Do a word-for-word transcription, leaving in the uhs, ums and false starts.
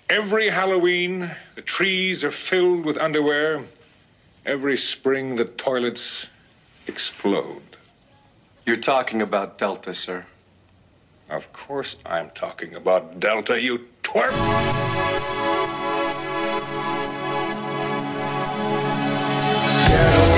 Every Halloween, the trees are filled with underwear. Every spring, the toilets explode. You're talking about Delta, sir. Of course I'm talking about Delta, you twerp! Ghetto